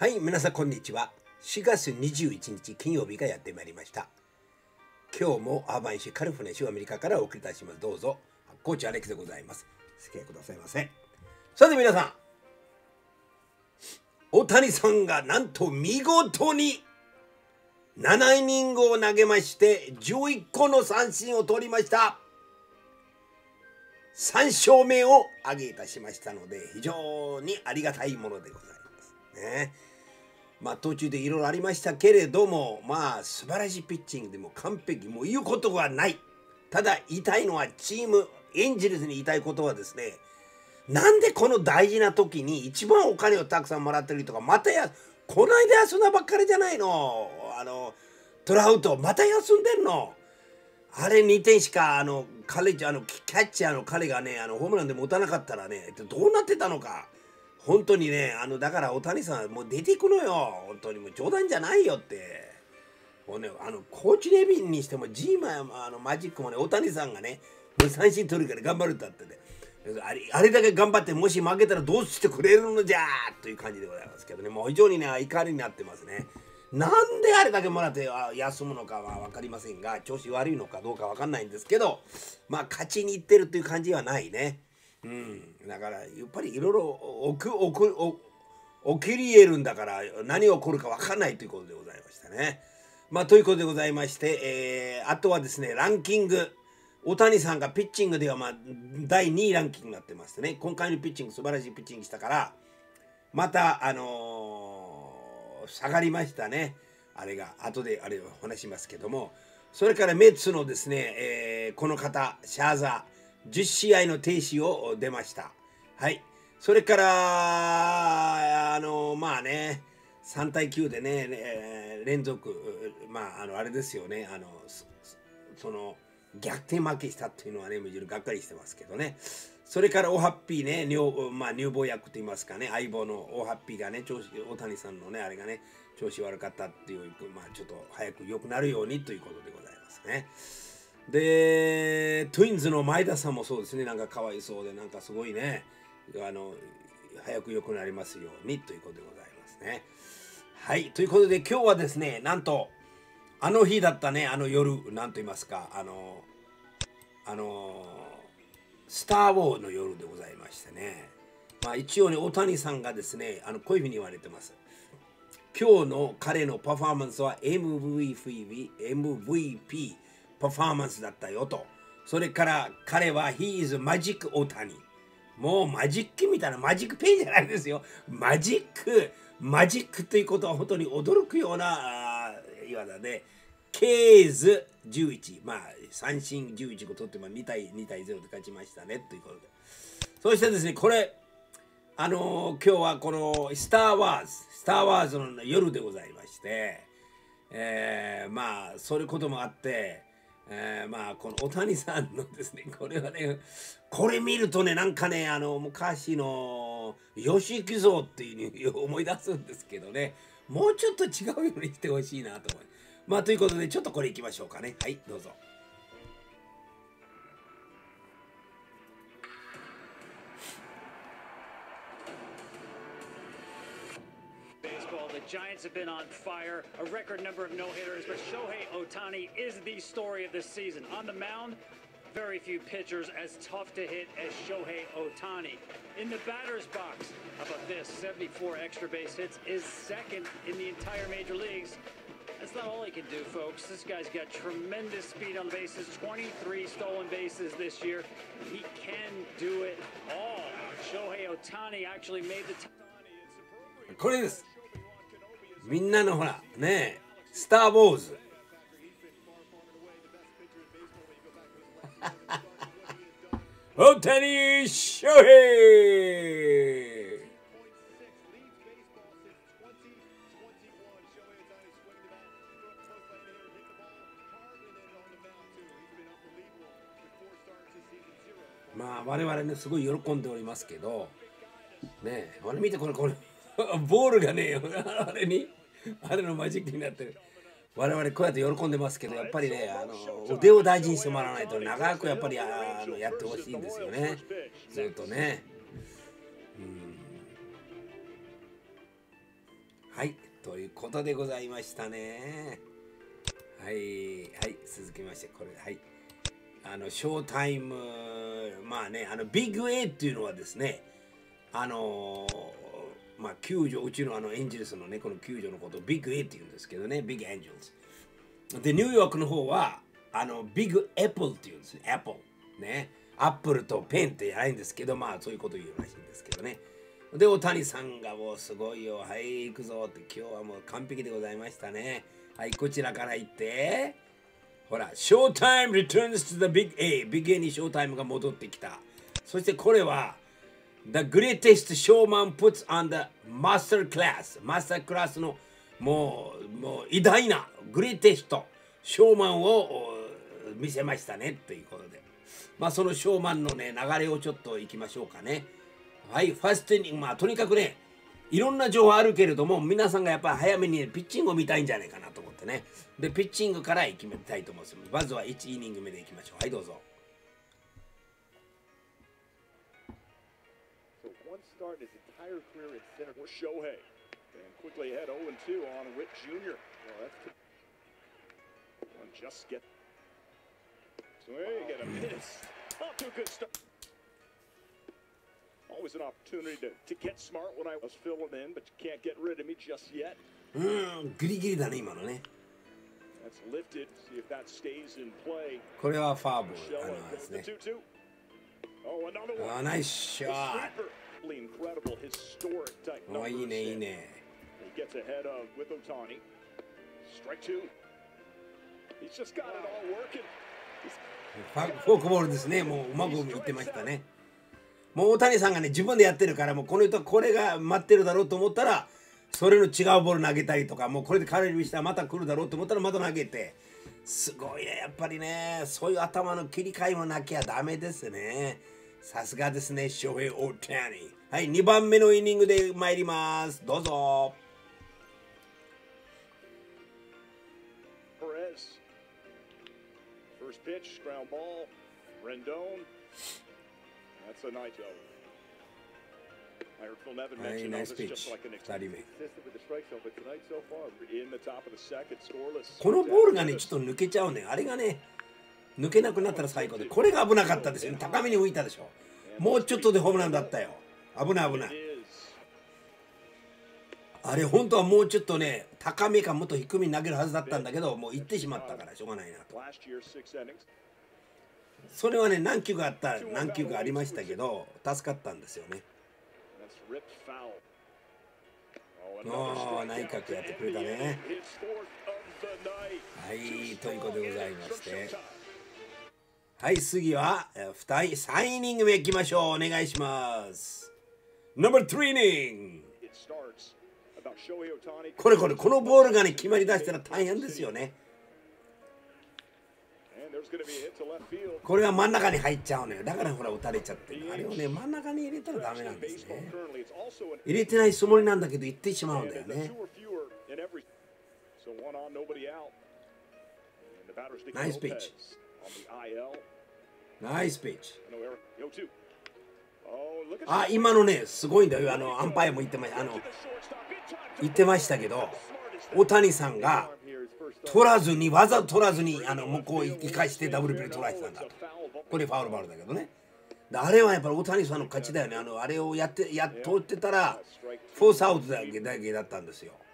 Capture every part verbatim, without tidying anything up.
はい、皆さんこんにちは。しがつにじゅういちにち金曜日がやってまいりました。今日もアーバン市カリフォルニア州アメリカからお送りいたします。どうぞ、コーチアレックスでございます。お付き合いくださいませ。さて皆さん、大谷さんがなんと見事にななイニングを投げましてじゅういっこの三振を取りました。さん勝目を挙げいたしましたので、非常にありがたいものでございますね。まあ途中でいろいろありましたけれども、まあ素晴らしいピッチングでも完璧、もう言うことがない。ただ言いたいのは、チームエンジェルスに言いたいことはですね、なんでこの大事な時に一番お金をたくさんもらってるとか、またやこないだ休んだばっかりじゃないの、あのトラウトまた休んでんの。あれにてんしか、あの彼あのキャッチャーの彼がね、あのホームランでも打たなかったらね、どうなってたのか。本当にね、あのだから大谷さんもう出ていくのよ。本当にもう冗談じゃないよって。もうね、あのコーチレビンにしてもジーマあのマジックもね、大谷さんがね、もう三振取るから頑張るんだってね。あれあれだけ頑張って、もし負けたらどうしてくれるのじゃーという感じでございますけどね、もう非常にね怒りになってますね。なんであれだけもらって休むのかは分かりませんが、調子悪いのかどうか分かんないんですけど、まあ勝ちにいってるという感じはないね。うん、だからやっぱりいろいろ起きり得るんだから、何が起こるか分かんないということでございましたね。まあということでございまして、えー、あとはですね、ランキング、大谷さんがピッチングではまあだいにいランキングになってましてね、今回のピッチング素晴らしいピッチングしたから、またあのー下がりましたね。あれが後であれを話しますけども、それからメッツのですね、えー、この方シャーザーじゅっしあいの停止を出ました。はい。それからあのまあね、さんたいきゅうでね、えー、連続、まああのあれですよね、あのその逆転負けしたっていうのはね、むしろがっかりしてますけどね。それからオハッピーね、女、まあ、女房役と言いますかね、相棒のオハッピーがね、調子、大谷さんのね、あれがね、調子悪かったっていう、まあ、ちょっと早く良くなるようにということでございますね。で、トゥインズの前田さんもそうですね、なんかかわいそうで、なんかすごいね、あの、早く良くなりますようにということでございますね。はい、ということで今日はですね、なんと、あの日だったね、あの夜、なんと言いますか、あの、あの、スター・ウォーの夜でございましてね。まあ一応ね、大谷さんがですね、あのこういうふうに言われてます。今日の彼のパフォーマンスは エムブイピー、エムブイピー パフォーマンスだったよと。それから彼は He is Magic 大谷。もうマジックみたいな、マジックペンじゃないですよ。マジック、マジックということは本当に驚くような言わだね。ケーズじゅういち、まあ三振じゅういち個取ってもにたいにたいゼロで勝ちましたねということで、そしてですね、これあのー、今日はこのスター・ワーズスター・ワーズの夜でございまして、えー、まあそういうこともあって、えー、まあこの大谷さんのですね、これはね、これ見るとね、なんかね、あの昔の吉幾三っていうのを思い出すんですけどね、もうちょっと違うようにしてほしいなと思います。まあということでちょっとこれいきましょうかね。はい、どうぞ。 The Giants have been on fire, a record number of no-hitters, but Shohei Ohtani is the story of this season. On the mound, very few pitchers as tough to hit as Shohei Ohtani. In the batter's box, how about this? seventy-four extra base hits is second in the entire major leagues. That's not all he can do, folks. This guy's got tremendous speed on the bases, twenty-three stolen bases this year. He can do it all. Shohei Ohtani actually made the... これです。みんなのほらね、スター・ウォーズ大谷翔平。まあ我々ね、すごい喜んでおりますけどね、あれ見て、これこれボールがね、あれにあれのマジックになってる。我々こうやって喜んでますけど、やっぱりね、あの腕を大事にしてもらわないと長くやっぱりあのやってほしいんですよね、ずっとね。うん、 はい、ということでございましたね。はい、はい、続きまして、これ、はい。あの、ショータイム、まあね、あの、ビッグ A っていうのはですね、あのー、まあ、救助、うちのあのエンジェルスのね、この救助のことをビッグ A って言うんですけどね、ビッグエンジェルス。で、ニューヨークの方は、あの、ビッグエプルって言うんですね、エプル。ね。アップルとペンってやないんですけど、まあ、そういうこと言うらしいんですけどね。で、大谷さんがもうすごいよ、はい、行くぞって、今日はもう完璧でございましたね。はい、こちらから行って、ほら、ショータイム returns to the big A。ビッグ A にショータイムが戻ってきた。そしてこれは、The greatest showman puts on the master class。マスタークラスのもう、もう偉大なグレーテスト、ショーマンを見せましたねということで。まあそのショーマンのね、流れをちょっといきましょうかね。はい、ファーストイニング、まあとにかくね、いろんな情報あるけれども、皆さんがやっぱり早めにピッチングを見たいんじゃないかなと思ってね。で、ピッチングからいきたいと思います。まずはいちイニング目でいきましょう。はい、どうぞ。 One start in his entire career in center for Shohei. And quickly ahead oh and two on Witt Junior Well, that's t- one just get swing and a miss. Off to a good start. Always an opportunity to, to get smart when I was filling in, but you can't get rid of me just yet. うーん、ギリギリだね、今のね。 That's lifted. See if that stays in play. これはファーボール、あのですね。 Oh, another one. あ、ナイスショット。 Incredible, historic type お、いいね、いいね。 He gets ahead of with Otani. Strike two. He's just got it all working. ファフォークボールですね。もううまくいってましたね。もう大谷さんがね、自分でやってるから、もうこの人はこれが待ってるだろうと思ったら、それの違うボール投げたりとか、もうこれで空振りしたらまた来るだろうと思ったらまた投げて、すごいね、やっぱりね、そういう頭の切り替えもなきゃダメですね。さすがですね、ショヘイ・オータニ。はい、にばんめのイニングで参ります。どうぞ。 Perez. First pitch, ground ball. Rendon. That's a nice job. I heard Phil Nevin はい、 mention ナイ this ス is ピッ just チ。 like an ふたりめ。 consistent with the strike zone, but tonight so far in the top of the second, scoreless. このボールがね、ちょっと抜けちゃうね。あれがね、抜けなくなったら最高で、これが危なかったですよね。高めに浮いたでしょ。もうちょっとでホームランだったよ。危ない危ない。あれ本当はもうちょっとね、高めかもっと低めに投げるはずだったんだけど、もう行ってしまったからしょうがないなと。それはね、何球かあった、何球かありましたけど、助かったんですよね。おー、内角やってくれたね。はい、ということでございまして。はい、次はにい、さんイニング目いきましょう。お願いします。ナンバースリーイニング。これこれ、このボールがね、決まりだしたら大変ですよね。これは真ん中に入っちゃうのよ。だからほら打たれちゃってる。あれをね、真ん中に入れたらダメなんですね。入れてないつもりなんだけど、行ってしまうんだよね。ナイスピッチ。ナイスピッチ。あ、今のね、すごいんだよ。あの、アンパイアも言ってました。あの、言ってましたけど、大谷さんが取らずに、わざと取らずに、あの、向こう生かしてダブルプレー取られてたんだと。これファウルバールだけどね。あれはやっぱり大谷さんの勝ちだよね。あの、あれをやって、やっとってたら、フォースアウトだけだけだったんですよ。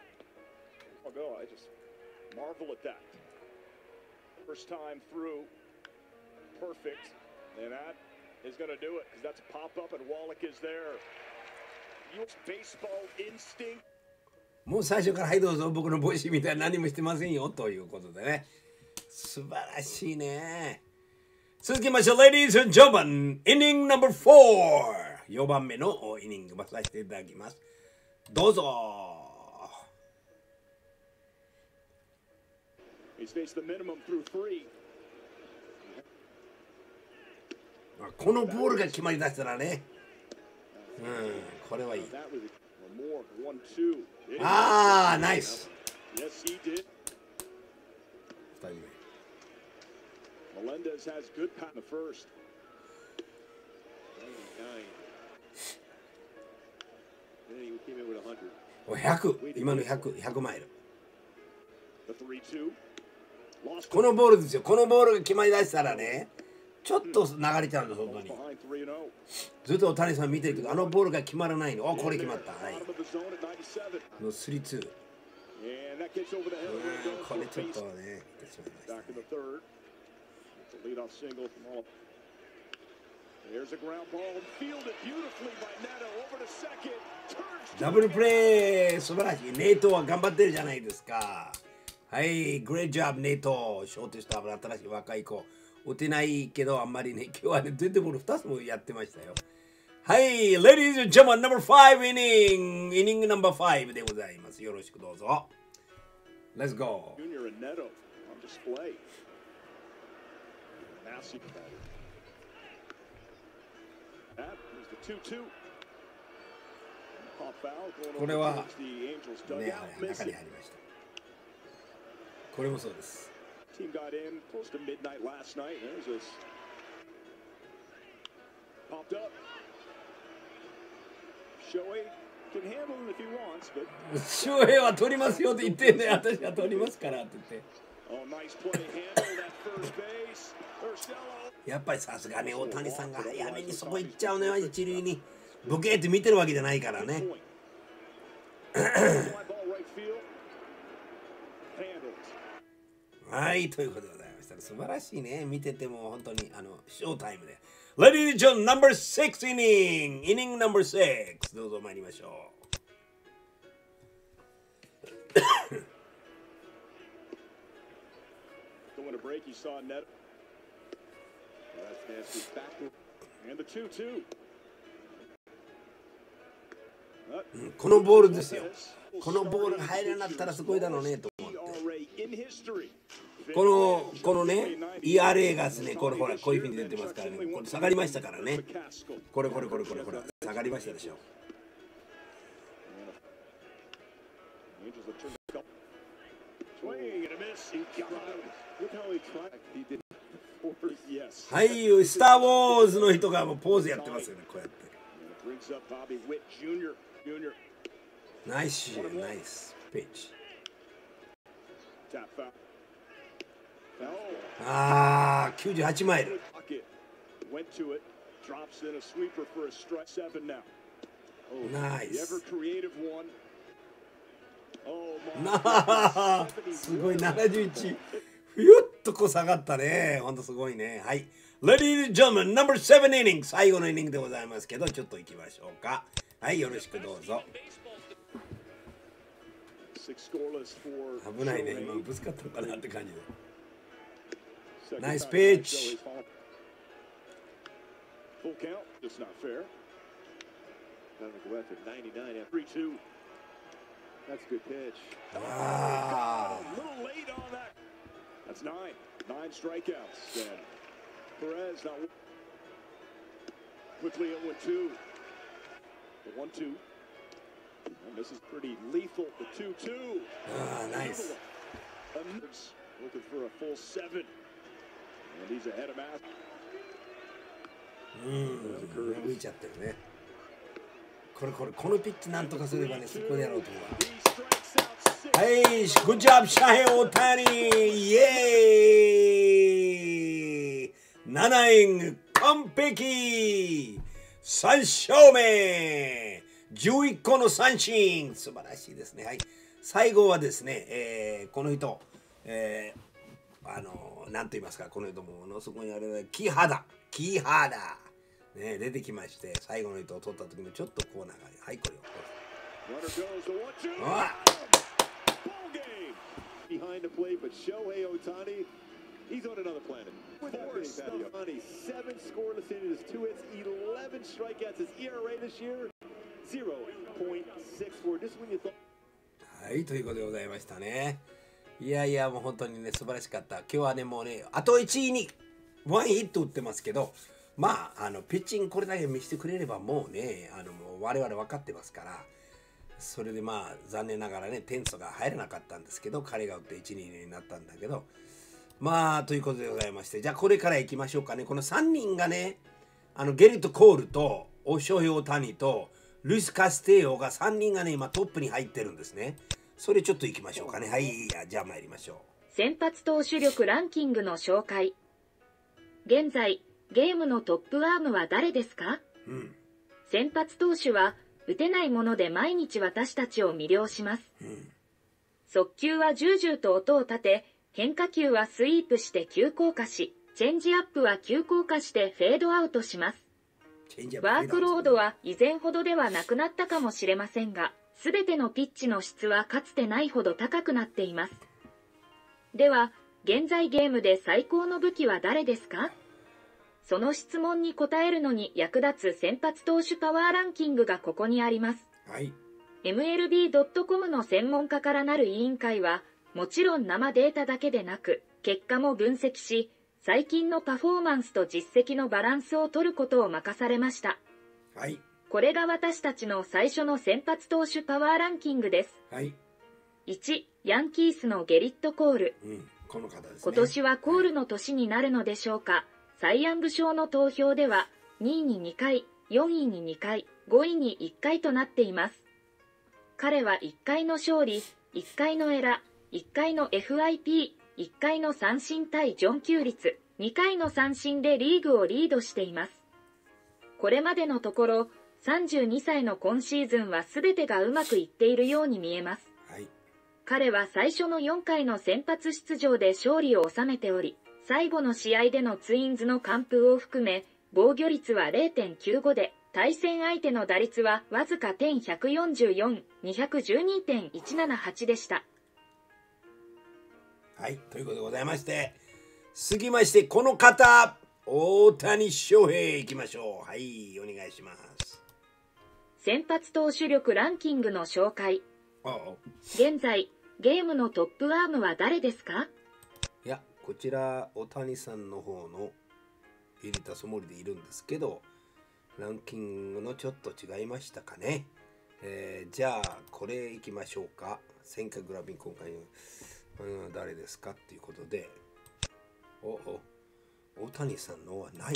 is going to do it because that's a pop up and Wallach is there. You baseball instinct. もう最初からはいどうぞ僕の帽子みたいな何もしてませんよということでね。素晴らしいね。続きましょう Ladies and Gentlemen、イニングナンバーフォー。よんばんめのイニングをさせていただきます。どうぞ。 He's faced the minimum through three. このボールが決まりだしたらね、うん、これはいい。ああ、ナイス。ふたりめ。 Melendez has good pat in the first. Then he came in with one hundred. ひゃく、今のひゃく、ひゃくマイル。このボールですよ。このボールが決まりだしたらね、ちょっと流れちゃうんです、本当に。ずっと谷さん見てるけど、あのボールが決まらないの。あ、これ決まった。はい。のスリーツー。これちょっとね、ダブルプレー、素晴らしい。ネイトは頑張ってるじゃないですか。はい、グレートジョブ、ネイト。ショートスターブ、新しい若い子。打てないけど、あんまりね、今日はね、デッドボールふたつもやってましたよ。はい、Ladies and Gentlemen、ナンバーファイブ イニング、イニングナンバーファイブでございます。よろしくどうぞ。Let's go. Junior and Neto on display. Massive batter. That was the two two. Pop foul going これ over は towards the Angels ね、 dugout. あれ中に入りました。これもそうです。 Team got in close to midnight last night. There's this popped up. Shohei can handle it if he wants, but 翔平は取りますよって言ってんね、私は取りますからって言って。 oh, nice play handle that first base. Urshela. やっぱりさすがね、大谷さんが早めにそこ行っちゃうのよ、一塁に。ボケーって見てるわけじゃないからね。はい、ということでございました。素晴らしいね。見てても本当にあのショータイムで。Ladies and Gentlemen、ナンバーシックス イニング、イニングナンバーシックス。どうぞ参りましょう。 Going to break, he saw net. That's nasty backward. And the two two. このボールですよ。このボールが入らなかったらすごいだろうねと思って。このこのね、イーアールエー がですね、これほらこういうふうに出てますからね、これ下がりましたからね。これこれこれこれこれ下がりましたでしょ。はい、スター・ウォーズの人がもうポーズやってますよね、こうやって。ナイス、ナイス、ピッチ。ああ、きゅうじゅうはちマイル。ナイス。なあ、すごい、ななじゅういち。ふゆっとこう下がったね。ほんとすごいね。はい。Ladies and Gentlemen、ナンバーセブン イニング。最後のイニングでございますけど、ちょっと行きましょうか。はい、よろしくどうぞ。危ないね、今ぶつかったのかなって感じで。ナイスピッチ。ああ。 That's nine. Nine strikeouts. And Perez now quickly oh and two. The one two. And this is pretty lethal. The two two. Ah, nice. Looking for a full seven. And he's ahead of Matt. うん、浮いちゃってるね。これこれこのピッチなんとかすればね、そこでやろうと思う。はい、グッジョブ、シャヘオタニー、イエーイ !なな イニング、完璧 !さん勝目 !じゅういっこの三振、素晴らしいですね。はい。最後はですね、えー、この人、えー、あの、なんと言いますか、この人ものすごいあれ、キーハダ、キーハダ、ね、出てきまして、最後の人を取った時もちょっとこう長い。はい、これを。あ Behind the plate, but Shohei Ohtani, he's on another planet. Four Ohtani, seven scoreless innings, two hits, eleven strikeouts. His E R A this year, zero point six four. Just when you thought. はい、ということでございましたね。いやいや、もう本当にね、素晴らしかった。今日はね、もうね、あといちいにワンヒット打ってますけど、まあ、あの、ピッチングこれだけ見せてくれれば、もうね、あの、もう我々分かってますから。それでまあ残念ながらね点数が入らなかったんですけど、彼が打っていちにになったんだけど、まあということでございまして、じゃあこれから行きましょうかね。このさんにんがね、あのゲリット・コールとオショヘオタニとルイス・カステイオがさんにんがね今トップに入ってるんですね。それちょっといきましょうかね。はい、じゃあ参りましょう。 先発投手力ランキングの紹介。現在ゲームのトップアームは誰ですか？ うん、 先発投手は打てないもので毎日私たちを魅了します。 うん、 速球はジュージューと音を立て、変化球はスイープして急降下し、チェンジアップは急降下してフェードアウトします。ワークロードは以前ほどではなくなったかもしれませんが、すべてのピッチの質はかつてないほど高くなっています。では、現在ゲームで最高の武器は誰ですか？その質問に答えるのに役立つ先発投手パワーランキングがここにあります。 はい、 エムエルビードットコム の専門家からなる委員会は、もちろん生データだけでなく、結果も分析し、最近のパフォーマンスと実績のバランスを取ることを任されました。 はい、 これが私たちの最初の先発投手パワーランキングです。 はい、 いち、ヤンキースのゲリット・コール。 うん、この方ですね。 今年はコールの年になるのでしょうか。サイ・ヤング賞の投票では、にいににかい、よんいににかい、ごいにいっかいとなっています。彼はいっかいの勝利、いっかいのエラ、いっかいの エフアイピー、いっかいの三振対ジョン球率、にかいの三振でリーグをリードしています。これまでのところ、さんじゅうにさいの今シーズンは全てがうまくいっているように見えます。 はい、 彼は最初のよんかいの先発出場で勝利を収めており、最後の試合でのツインズの完封を含め、防御率は れいてんきゅうご で、対戦相手の打率はわずか点ひゃくよんじゅうよん、にひゃくじゅうにてんいちななはちでした。 はい、ということでございまして、続きましてこの方、大谷翔平いきましょう。はい、お願いします。 先発投手力ランキングの紹介。 ああ、 現在ゲームのトップアームは誰ですか？ いや、こちら大谷さんの方の入れたつもりでいるんですけど、ランキングのちょっと違いましたかね。えー、じゃあこれいきましょうか。千回グラビン今回の、うん、誰ですかっていうことで、おお大谷さんのはない。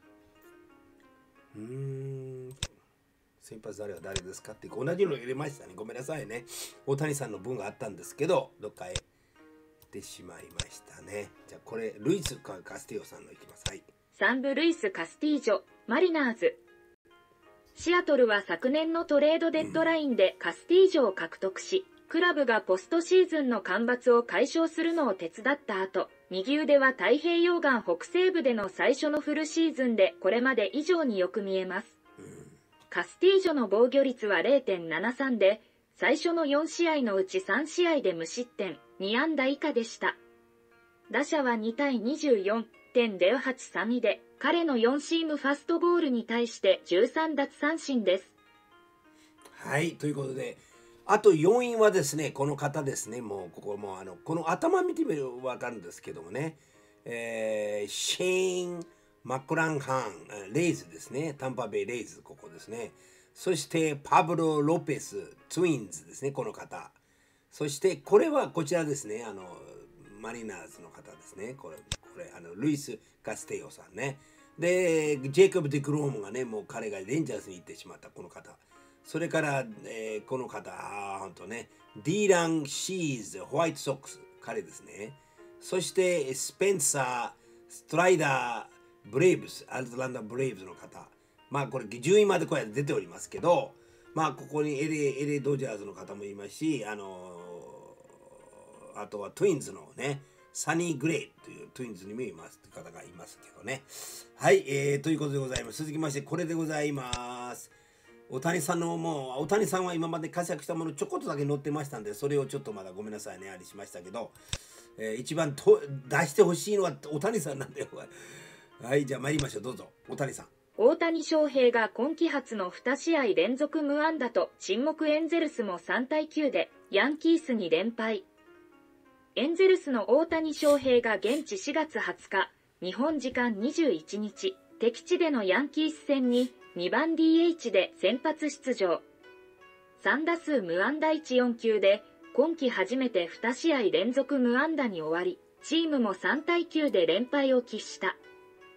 うーん先発誰は誰ですかって同じの入れましたね。ごめんなさいね。大谷さんの分があったんですけど、どっかへ行ってしまいましたね。じゃあこれルイスかカスティオさんのいきます。はい。 サンブ・ルイス・カスティージョ、マリナーズ。シアトルは昨年のトレードデッドラインでカスティージョを獲得し、クラブがポストシーズンの干ばつを解消するのを手伝った後、右腕は太平洋岸北西部での最初のフルシーズンでこれまで以上によく見えます。カスティージョの防御率は れいてんななさん で、最初のよんしあいのうちさんしあいで無失点、にあんだ以下でした。打者はにたいにじゅうよんてんぜろはちさんで、彼のよんシームファストボールに対してじゅうさんだつさんしんです。 はい、ということで、あとよんいはですね、この方ですね。もうここもあのこの頭見てみると分かるんですけどもね、えー、シェーン・マクランハン、レイズですね。タンパベイ・レイズ、ここですね。そしてパブロ・ロペス、ツインズですね、この方。そしてこれはこちらですね、あのマリナーズの方ですね。これ、これあのルイス・カステイオさんね。で、ジェイコブ・ディクロームがね、もう彼がレンジャーズに行ってしまったこの方。それから、えー、この方、あ本当ね、ディーラン・シーズ、ホワイトソックス、彼ですね。そして、スペンサー、ストライダー、ブレイブス、アルトランダ・ブレイブズの方。まあ、これ、じゅういまでこうやって出ておりますけど、まあ、ここにエレエレドジャーズの方もいますし、あのー、あとはトゥインズのね、サニー・グレイというトゥインズにもいますという方がいますけどね。はい、えー、ということでございます。続きまして、これでございます。大谷さんのもう大谷さんは今まで活躍したものちょこっとだけ載ってましたんで、それをちょっとまだごめんなさいねあれしましたけど、えー、一番と出してほしいのは大谷さんなんだよ。はい、じゃあ参りましょう。どうぞ大谷さん。 大谷翔平が今季初のにしあい連続無安打と沈黙エンゼルスもさんたいきゅうでヤンキースに連敗。エンゼルスの大谷翔平が現地しがつはつか、日本時間にじゅういちにち、敵地でのヤンキース戦ににばん ディーエイチ で先発出場。さんだすう無安打いちよんきゅうで今季初めてにしあい連続無安打に終わり、チームもさんたいきゅうで連敗を喫した。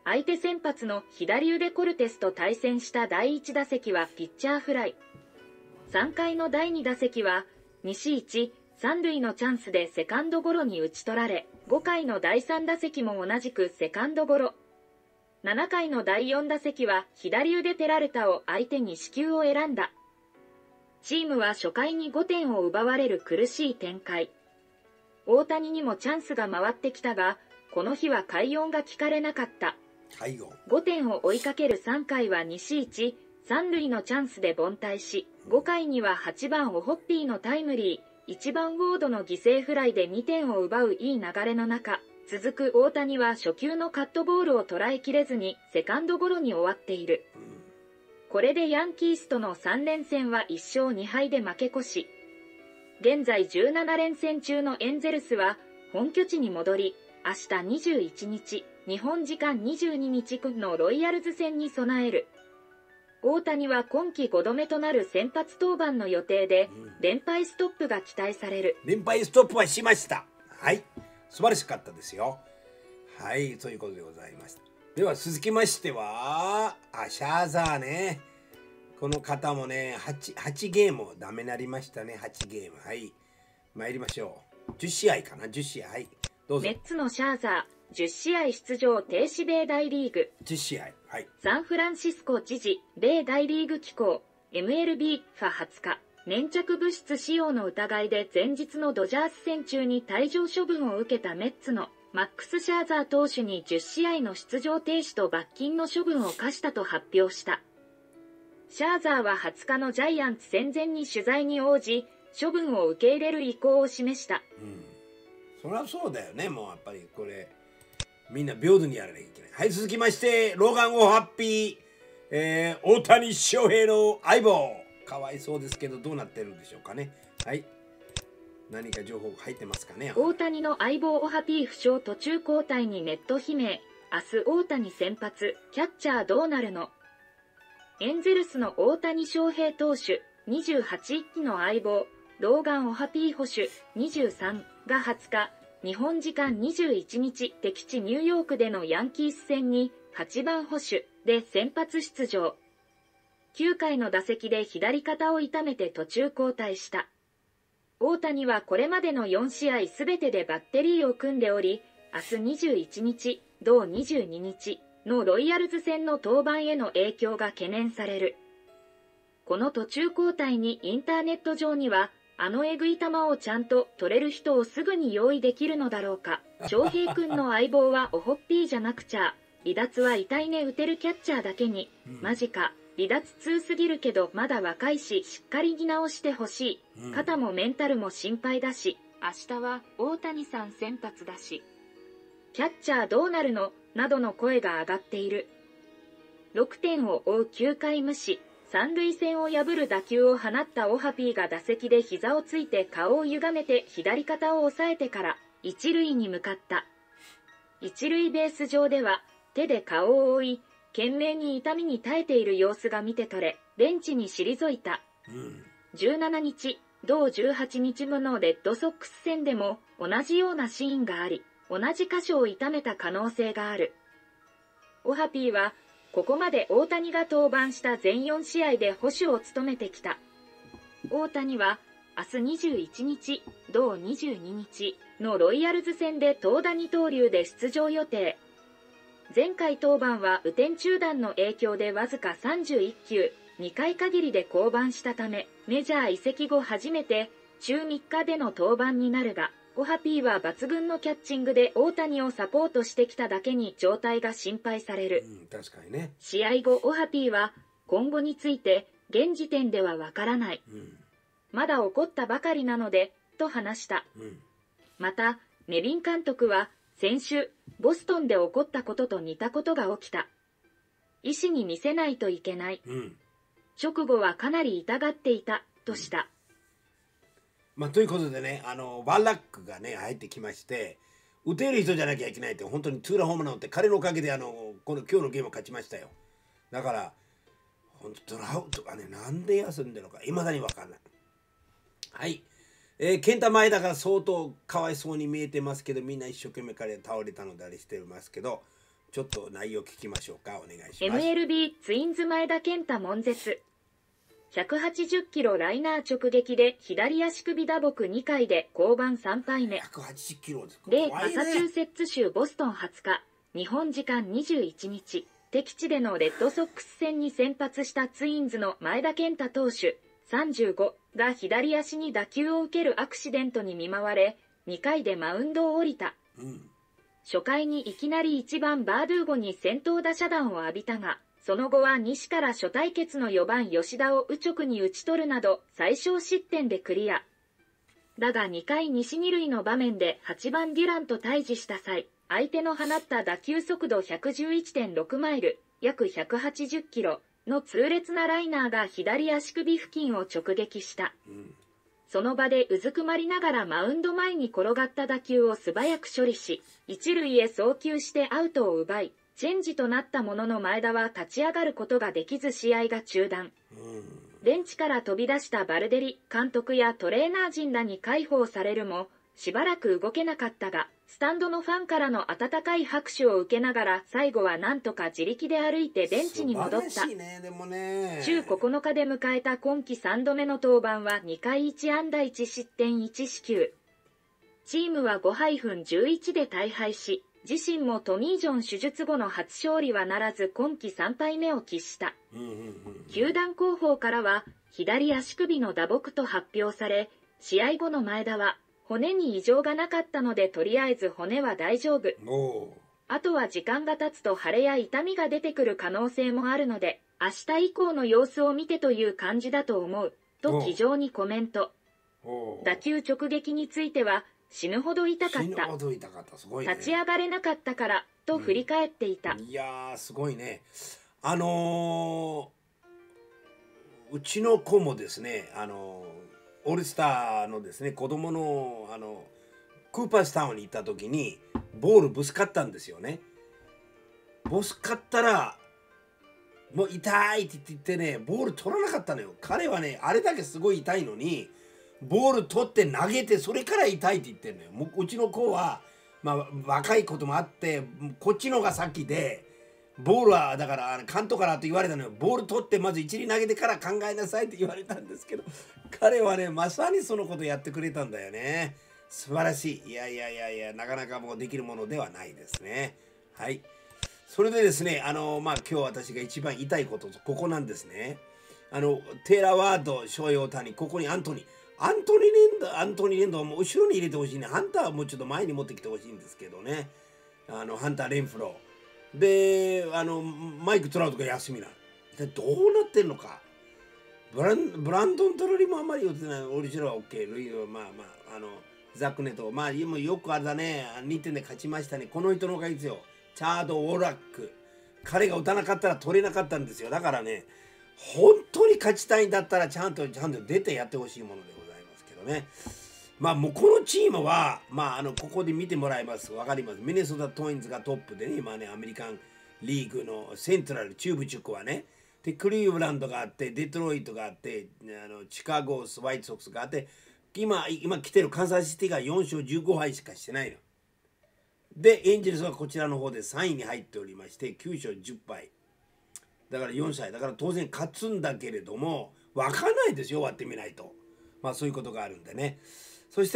相手先発の左腕コルテスと対戦しただいいち打席はピッチャーフライ。さんかいのだいに打席は西いち、さん塁のチャンスでセカンドゴロに打ち取られ、ごかいのだいさん打席も同じくセカンドゴロ。ななかいのだいよん打席は左腕ペラルタを相手に四球を選んだ。チームは初回にごてんを奪われる苦しい展開。大谷にもチャンスが回ってきたが、この日は快音が聞かれなかった。ごてんを追いかけるさんかいは西いち、さん塁のチャンスで凡退し、ごかいにははちばんオホッピーのタイムリー、いちばんウォードの犠牲フライでにてんを奪ういい流れの中、続く大谷は初球のカットボールを捉えきれずにセカンドゴロに終わっている。これでヤンキースとのさん連戦はいっしょうにはいで負け越し。現在じゅうなな連戦中のエンゼルスは本拠地に戻り、明日にじゅういちにち、日本時間にじゅうににちのロイヤルズ戦に備える。大谷は今季ごどめとなる先発登板の予定で、連敗ストップが期待される。 連敗ストップはしました。はい、素晴らしかったですよ。はい、ということでございました。では続きましては、あ、シャーザーね。この方もね、8, 8ゲームダメになりましたね。はちゲーム。はい、参りましょう。じゅっしあいかな、じゅっしあい。はい、どうぞ。 メッツのシャーザー。じゅっしあい出場停止米大リーグ。 じゅっしあい、はい、 サンフランシスコ知事米大リーグ機構 エムエルビー ファはつか、粘着物質使用の疑いで前日のドジャース戦中に退場処分を受けたメッツのマックス・シャーザー投手にじゅっしあいの出場停止と罰金の処分を課したと発表した。シャーザーははつかのジャイアンツ戦前に取材に応じ、処分を受け入れる意向を示した。 うん、そりゃそうだよね。もうやっぱりこれみんな平等にやらなきゃいけない。はい、続きましてローガン・オハッピー、えー、大谷翔平の相棒、かわいそうですけどどうなってるんでしょうかね。はい、何か情報入ってますかね。 大谷の相棒オハピー負傷途中交代にネット悲鳴。明日大谷先発、キャッチャーどうなるの。エンゼルスの大谷翔平投手にじゅうはちいっきの相棒ローガン・オハピー捕手にじゅうさんがはつか、日本時間にじゅういちにち敵地ニューヨークでのヤンキース戦にはちばん捕手で先発出場。きゅうかいの打席で左肩を痛めて途中交代した。大谷はこれまでのよんしあいすべてでバッテリーを組んでおり、明日にじゅういちにち、同にじゅうににちのロイヤルズ戦の登板への影響が懸念される。この途中交代にインターネット上には、あのえぐい球をちゃんと取れる人をすぐに用意できるのだろうか。翔平くんの相棒はオホッピーじゃなくちゃ。離脱は痛いね打てるキャッチャーだけに。うん、マジか。離脱痛すぎるけどまだ若いししっかり見直してほしい。うん、肩もメンタルも心配だし。明日は大谷さん先発だし。キャッチャーどうなるのなどの声が上がっている。ろくてんを追うきゅうかい無視。三塁線を破る打球を放ったオハピーが打席で膝をついて顔を歪めて左肩を押さえてから一塁に向かった。一塁ベース上では手で顔を覆い、懸命に痛みに耐えている様子が見て取れ、ベンチに退いた。うん、じゅうしちにち、同じゅうはちにちぶのレッドソックス戦でも同じようなシーンがあり、同じ箇所を痛めた可能性がある。オハピーはここまで大谷が登板した全よんしあいで捕手を務めてきた。大谷は明日にじゅういちにち、同にじゅうににちのロイヤルズ戦で投打二刀流で出場予定。前回登板は雨天中断の影響でわずかさんじゅういっきゅう、にかい限りで降板したため、メジャー移籍後初めて週みっかでの登板になるが、オハピーは抜群のキャッチングで大谷をサポートしてきただけに状態が心配される。 うん、確かにね。 試合後オハピーは今後について現時点ではわからない、うん、まだ起こったばかりなのでと話した。うん、またネビン監督は先週ボストンで起こったことと似たことが起きた。医師に見せないといけない、うん、直後はかなり痛がっていたとした。うん、 まあ、ということでね、あのバンラックがね入ってきまして、打てる人じゃなきゃいけないって本当にツーランホームラン打って彼のおかげであのこの今日のゲームを勝ちましたよ。だから本当トラウトがねなんで休んでるのかいまだに分かんない。はい、えー、健太前だから相当かわいそうに見えてますけど、みんな一生懸命彼倒れたのであれしてますけど、 ちょっと内容聞きましょうか。お願いします。 エムエルビー ツインズ前田健太悶絶。ひゃくはちじゅっキロライナー直撃で左足首打撲にかいで降板さん敗目。 ひゃくはちじゅっキロですか。 米マサチューセッツ州ボストンはつか、日本時間にじゅういちにち、敵地でのレッドソックス戦に先発したツインズの前田健太投手、さんじゅうごが左足に打球を受けるアクシデントに見舞われ、にかいでマウンドを降りた。 うん、 初回にいきなりいちばんバードゥーゴに先頭打者弾を浴びたが、その後は西から初対決のよばん吉田を右直に打ち取るなど最小失点でクリア。だがにかい西二塁の場面ではちばんデュランと対峙した際、相手の放った打球速度 ひゃくじゅういってんろくマイル、約ひゃくはちじゅっキロの痛烈なライナーが左足首付近を直撃した。 うん、 その場でうずくまりながらマウンド前に転がった打球を素早く処理し、一塁へ送球してアウトを奪い、チェンジとなったものの前田は立ち上がることができず試合が中断。 うん、 ベンチから飛び出したバルデリ監督やトレーナー陣らに介抱されるも、しばらく動けなかったが、スタンドのファンからの温かい拍手を受けながら最後はなんとか自力で歩いてベンチに戻った。 素晴らしいね、でもね。 週ここのかで迎えた今季さんどめの登板はにかいいち安打いち失点いち四球。チームは ごたいじゅういち で大敗し、自身もトミー・ジョン手術後の初勝利はならず今季さん敗目を喫した。 うんうんうんうん、 球団広報からは左足首の打撲と発表され、試合後の前田は骨に異常がなかったのでとりあえず骨は大丈夫。あとは時間が経つと腫れや痛みが出てくる可能性もあるので、明日以降の様子を見てという感じだと思う。と気丈にコメント。打球直撃については、死ぬほど痛かった。 死ぬほど痛かった。すごいね。 立ち上がれなかったから、と振り返っていた。 うん、いやー、すごいね。あのー、うちの子もですね、あのー、オールスターのですね、子供の、あの、クーパースタウンに行った時に、ボールぶつかったんですよね。ぶつかったら、もう痛いって言ってね、ボール取らなかったのよ。彼はね、あれだけすごい痛いのに、ボール取って投げて、それから痛いって言ってるのよ。もううちの子は、まあ、若いこともあって、こっちのが先で、ボールはだから監督からと言われたのよ。ボール取ってまず一塁投げてから考えなさいって言われたんですけど、彼はねまさにそのことやってくれたんだよね。素晴らしい。いやいやいやいや、なかなかもうできるものではないですね。はい。それでですね、あのまあ今日私が一番言いたいことここなんですね。あのテイラー・ワード、ショイ・オータニ、ここにアントニー。アントニー・レンド、アントニー・レンドはもう後ろに入れてほしいね。ハンターはもうちょっと前に持ってきてほしいんですけどね。あのハンター・レンフロー。で、あのマイク・トラウトが休みなの。一体どうなってんのか。ブラン、ブランドン・トロリもあんまり打ってない。オリジナルは OK。ルイはまあまあ、あの、ザックネと、まあ、今よくあれだね、にてんで勝ちましたね。この人の方がいいですよ。チャード・オーラック。彼が打たなかったら取れなかったんですよ。だからね、本当に勝ちたいんだったらちゃんと、ちゃんと出てやってほしいものでございますけどね。まあもうこのチームは、まああの、ここで見てもらいます。わかります。ミネソタ・トインズがトップでね、今ね、アメリカンリーグのセントラル、中部地区はね、で、クリーブランドがあって、デトロイトがあって、あのシカゴ、ホワイトソックスがあって、今、今来てるカンサスシティがよん勝じゅうご敗しかしてないの。で、エンジェルスはこちらの方でさんいに入っておりまして、きゅう勝じゅっ敗。だからよん歳。だから当然勝つんだけれども、わかんないですよ、終わってみないと。まあそういうことがあるんでね。そして、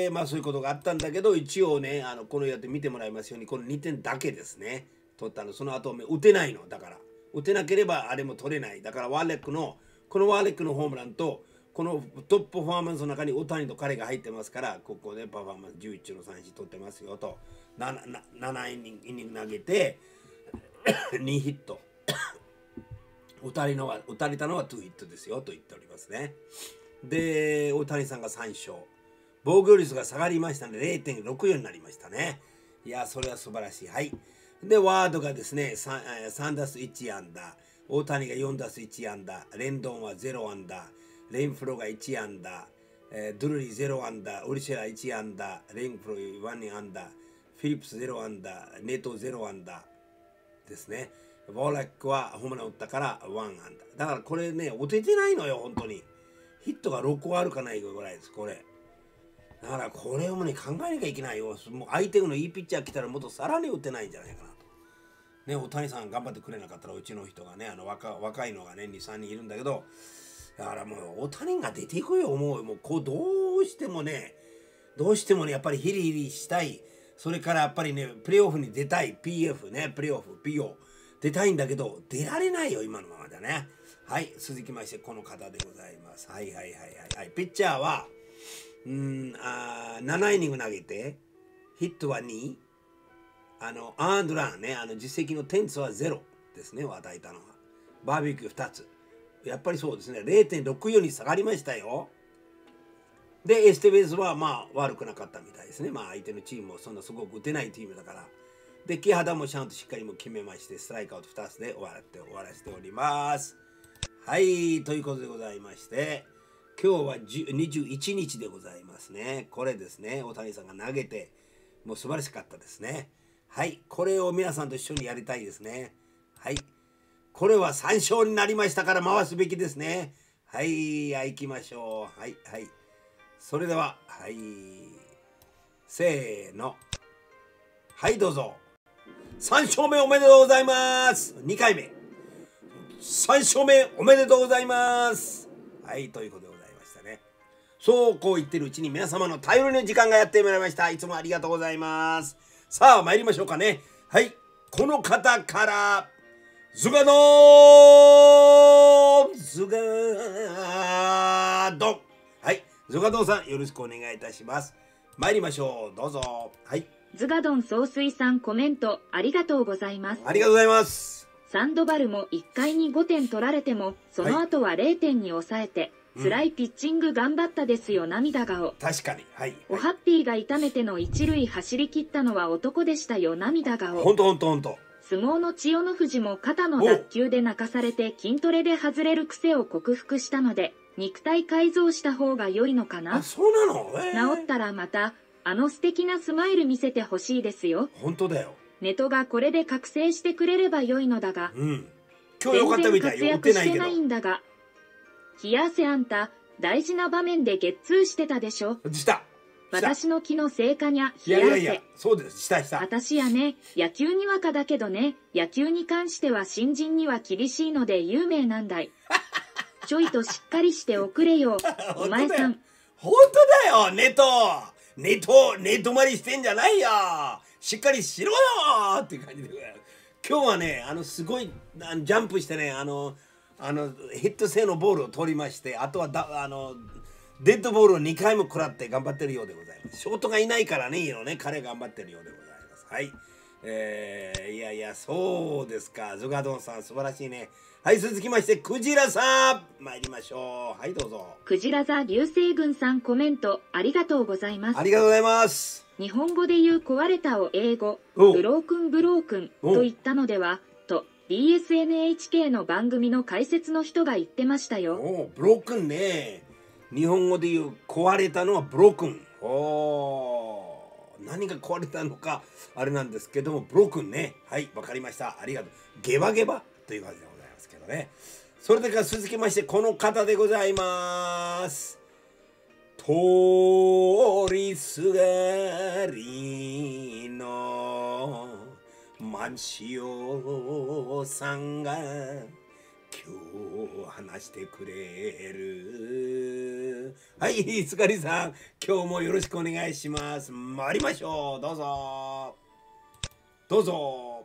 えー、まあそういうことがあったんだけど、一応ね、あのこのやって見てもらいますように、このにてんだけですね、取ったの。その後打てないの。だから。打てなければあれも取れない。だからワーレックの、このワーレックのホームランと、このトップパフォーマンスの中に大谷と彼が入ってますから、ここでパフォーマンスじゅういちの三振取ってますよと。ななななイニング投げて、にヒット。打たれのは打たれたのはにヒットですよと言っておりますね。で、大谷さんがさん勝。防御率が下がりましたので れいてんろくよん になりましたね。いや、それは素晴らしい。はい。で、ワードがですね、3, さん打数いち安打。大谷がよん打数いち安打。レンドンはゼロ安打。レンフローがいち安打。えー、ドゥルリーゼロ安打。ウリシェラいち安打。レンフローいち安打。フィリップスゼロ安打。ネトゼロ安打。ですね。ウォーラックはホームラン打ったからいち安打。だからこれね、打ててないのよ、本当に。ヒットがろっこあるかないかぐらいです、これ。だからこれをね、考えなきゃいけないよ。もう相手のいいピッチャー来たらもっとさらに打てないんじゃないかなと。 ね、大谷さん頑張ってくれなかったらうちの人がね、あの 若, 若いのがね、に、さんにんいるんだけど、だからもう大谷が出ていくよ、思う。もうこうどうしてもね、どうしてもね、やっぱりヒリヒリしたい。それからやっぱりね、プレーオフに出たい。ピーエフ ね、プレーオフ、ピーオー 出たいんだけど、出られないよ、今のままだね。はい、続きまして、この方でございます。はいはいはいはいはい。ピッチャーは、うーん、あななイニング投げて、ヒットはに、あの、アンドランね、あの実績の点数はゼロですね、与えたのは。バーベキューふたつ。やっぱりそうですね、れいてんろくよん に下がりましたよ。で、エステベースはまあ悪くなかったみたいですね。まあ相手のチームもそんなすごく打てないチームだから。で、木肌もちゃんとしっかりも決めまして、ストライクアウトふたつで終わって終わらせております。はい、ということでございまして、今日はにじゅういちにちでございますね。これですね、大谷さんが投げて、もう素晴らしかったですね。はい、これを皆さんと一緒にやりたいですね。はい、これはさん勝になりましたから回すべきですね。はい、行きましょう。はい、はい。それでは、はい、せーの。はい、どうぞ。さん勝目おめでとうございます。にかいめ。さん勝目おめでとうございます。はい、ということでございましたね。そうこう言ってるうちに皆様の頼りの時間がやってまいりました。いつもありがとうございます。さあ参りましょうかね。はい、この方からズガドーンズガドン、はい、ズガドンさんよろしくお願いいたします。参りましょう、どうぞ。はい、 ズガドン総帥さんコメントありがとうございます。 ありがとうございます。 サンドバルもいっかいにごてん取られてもその後はれいてんに抑えて、はい辛いピッチング頑張ったですよ、涙顔。 確かに、はい、はい、 おハッピーが痛めての一塁走り切ったのは男でしたよ、涙顔。 ほんとほんとほんと。 相撲の千代の富士も肩の脱臼で泣かされて筋トレで外れる癖を克服したので肉体改造した方が良いのかな。 あ、そうなの、えー、 治ったらまたあの素敵なスマイル見せてほしいですよ。 ほんとだよ。 ネトがこれで覚醒してくれれば良いのだが、 うん、今日よかったみたい。 全然活躍してないんだが、冷や汗あんた大事な場面でゲッツーしてたでしょ。 した私の気のせいかにゃ、 冷や汗。いやいやいや、そうです、したした。 私やね、野球にわかだけどね、野球に関しては新人には厳しいので有名なんだい。ちょいとしっかりしておくれよ、お前さん。 ほんとだよ、ネト。ネト、ネ止まりしてんじゃないよ。しっかりしろよっていう感じで。今日はね、あの、すごい、ジャンプしてね、あの、あのヒット性のボールを取りまして、あとはだあのデッドボールをにかいも食らって頑張ってるようでございます。ショートがいないからね、いいのね、彼頑張ってるようでございます。はい、えー、いやいや、そうですか、ズガドンさん素晴らしいね。はい、続きましてクジラさん参りましょう。はい、どうぞ。 クジラ座流星群さんコメントありがとうございます。 ありがとうございます。 日本語で言う壊れたを英語ブロークンブロークンと言ったのではと ビーエスエヌエイチケー の番組の解説の人が言ってましたよ。 おブロークンね。日本語で言う壊れたのはブロークン。お何が壊れたのかあれなんですけども、ブロークンね。はい、わかりました。ありがとう。ゲバゲバという感じでございますけどね。それでから続きましてこの方でございます。通りすがりのマンシオさんが今日話してくれる。はい、すがりさん、今日もよろしくお願いします。参りましょう。どうぞどうぞ。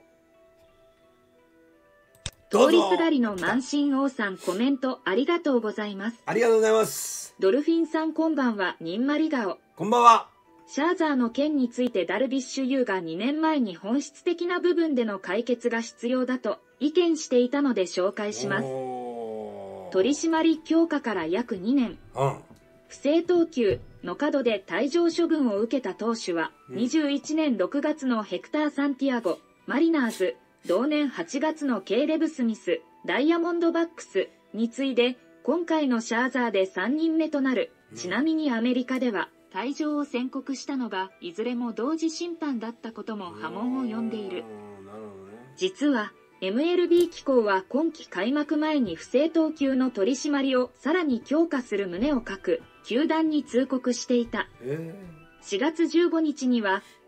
通りすがりの満身王さんコメントありがとうございます。 ありがとうございます。 ドルフィンさんこんばんは、にんまり顔。 こんばんは。 シャーザーの件についてダルビッシュ有がにねんまえに本質的な部分での解決が必要だと意見していたので紹介します。取締強化から約にねん、うん、不正投球の角で退場処分を受けた投手は、うん、にじゅういちねんろくがつのヘクター・サンティアゴ、マリナーズ、同年はちがつのケイレブ・スミス、ダイヤモンドバックスに次いで今回のシャーザーでさんにんめとなる。ちなみにアメリカでは退場を宣告したのがいずれも同時審判だったことも波紋を呼んでいる。実は エムエルビー 機構は今季開幕前に不正投球の取り締まりをさらに強化する旨を書く球団に通告していた。しがつじゅうごにちには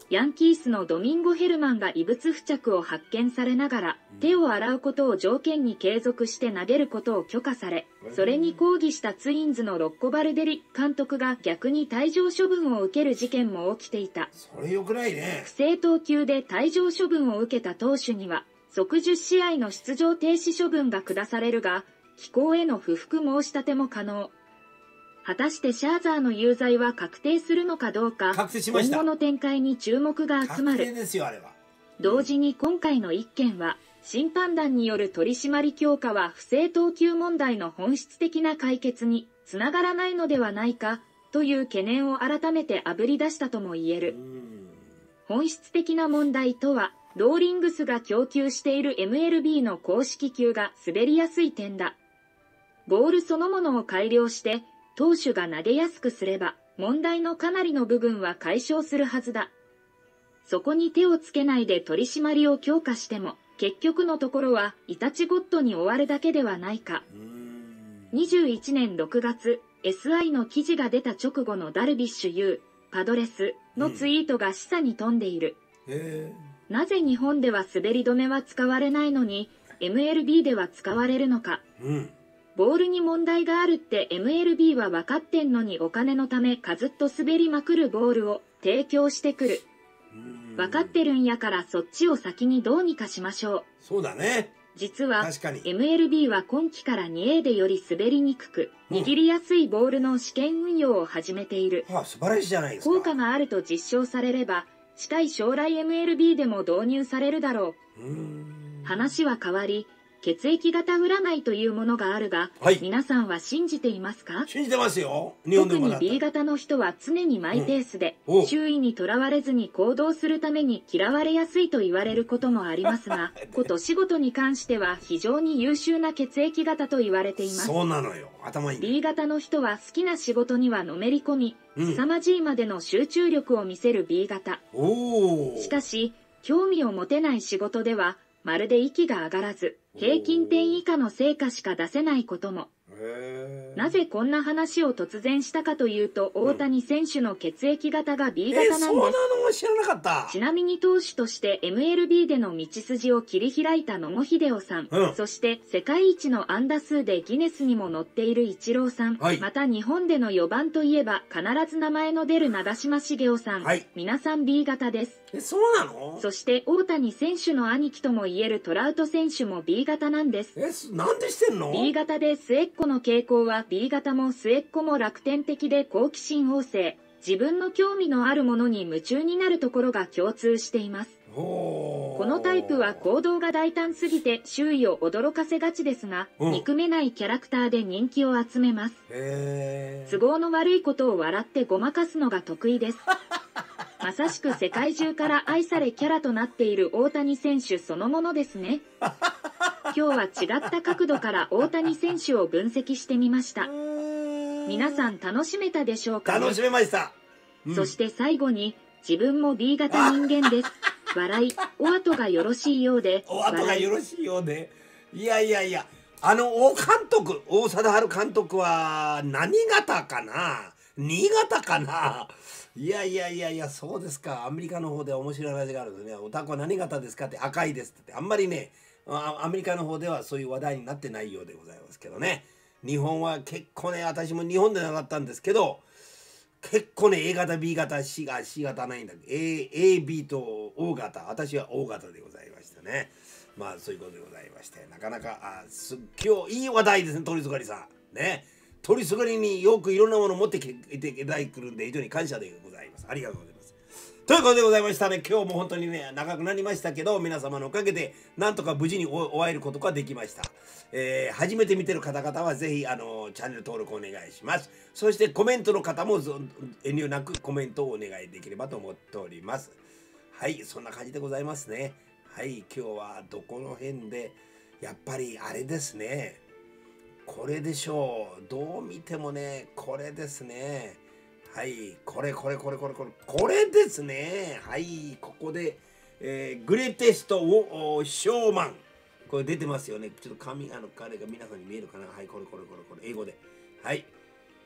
ヤンキースのドミンゴ・ヘルマンが異物付着を発見されながら、手を洗うことを条件に継続して投げることを許可され、それに抗議したツインズのロッコ・バルデリ監督が逆に退場処分を受ける事件も起きていた。 それよくないね。 不正投球で退場処分を受けた投手には、即じゅっしあいの出場停止処分が下されるが、機構への不服申し立ても可能。果たしてシャーザーの有罪は確定するのかどうか、 確定しました。 今後の展開に注目が集まる。 確定ですよ、あれは。 同時に今回の一件は、審判団による取り締まり強化は不正投球問題の本質的な解決につながらないのではないか、という懸念を改めてあぶり出したとも言える。本質的な問題とは、ローリングスが供給している エムエルビー の公式球が滑りやすい点だ。ボールそのものを改良して、投手が投げやすくすれば、問題のかなりの部分は解消するはずだ。そこに手をつけないで取り締まりを強化しても、結局のところは、イタチゴッドに終わるだけではないか。にじゅういちねんろくがつ、エスアイ の記事が出た直後のダルビッシュ有、パドレスのツイートが示唆に富んでいる。なぜ日本では滑り止めは使われないのに、エムエルビー では使われるのか。うんボールに問題があるって エムエルビー は分かってんのにお金のためかずっと滑りまくるボールを提供してくる。分かってるんやからそっちを先にどうにかしましょう。 そうだね。 実は エムエルビー は今期から ツーエー でより滑りにくく、握りやすいボールの試験運用を始めている。 はあ、素晴らしいじゃないですか。 効果があると実証されれば、近い将来 エムエルビー でも導入されるだろう。うーん話は変わり、血液型占いというものがあるが、はい、皆さんは信じていますか？ 信じてますよ。日本でも特に ビー 型の人は常にマイペースで、うん、周囲にとらわれずに行動するために嫌われやすいと言われることもありますが、こと仕事に関しては非常に優秀な血液型と言われています。 そうなのよ。頭いい、ね。 ビー 型の人は好きな仕事にはのめり込み、うん、凄まじいまでの集中力を見せる ビー 型。 おしかし、興味を持てない仕事では、まるで息が上がらず、平均点以下の成果しか出せないことも。なぜこんな話を突然したかというと、大谷選手の血液型が ビー 型なんです。 えー、そうなの知らなかった。 ちなみに投手として エムエルビー での道筋を切り開いた野茂英雄さん、うん、そして世界一の安打数でギネスにも載っているイチローさん、はい、また日本でのよばんといえば必ず名前の出る長嶋茂雄さん、はい、皆さん ビー 型です。 え、そうなの？ そして大谷選手の兄貴とも言えるトラウト選手も ビー 型なんです。 え、なんでしてんの？ ビー 型で末っ子の傾向は ビー 型も末っ子も楽天的で好奇心旺盛、自分の興味のあるものに夢中になるところが共通しています。このタイプは行動が大胆すぎて周囲を驚かせがちですが、うん、憎めないキャラクターで人気を集めます。都合の悪いことを笑ってごまかすのが得意です。まさしく世界中から愛されキャラとなっている大谷選手そのものですね。今日は違った角度から大谷選手を分析してみました。皆さん楽しめたでしょうか？ 楽しめました、 うん、そして最後に自分も ビー 型人間です。笑い、お後がよろしいようで。 お後がよろしいようで。いやいやいや、あの大監督、大貞治監督は何型かな？新潟かな？いやいやいやいや、そうですか。アメリカの方では面白い話があるんですね。おたこは何型ですかって、赤いですって。あんまりね、アメリカの方ではそういう話題になってないようでございますけどね。日本は結構ね、私も日本でなかったんですけど、結構ね、A 型、B 型、C が C 型ないんだけど、A、A、B と O 型、私は O 型でございましたね。まあ、そういうことでございまして、なかなか、あす今日いい話題ですね、鳥すがりさん。ね。鳥すがりによくいろんなものを持ってきていただくるんで、非常に感謝でございます。ありがとうございます。ということでございましたね。今日も本当にね、長くなりましたけど、皆様のおかげで、なんとか無事に終えることができました。えー、初めて見てる方々は、ぜひ、あの、チャンネル登録お願いします。そして、コメントの方も遠慮なくコメントをお願いできればと思っております。はい、そんな感じでございますね。はい、今日はどこの辺で、やっぱりあれですね。これでしょう。どう見てもね、これですね。はい、これこれこれこれこれこれですね。はい、ここで、えー、グレテストをショーマン、これ出てますよね。ちょっと紙、あの彼が皆さんに見えるかな。はい、これこれこれこれ英語で、はい、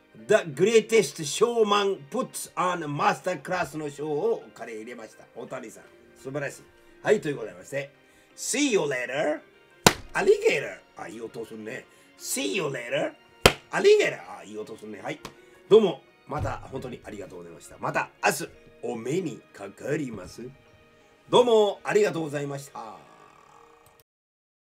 The Greatest Showman Puts on Master Class の賞を彼入れました。大谷さん。素晴らしい。はい、ということでございまして。See you later, alligator. あ、いい音するね。See you later, alligator. あ、いい音するね。はい。どうも、また本当にありがとうございました。また明日、お目にかかります。どうもありがとうございました。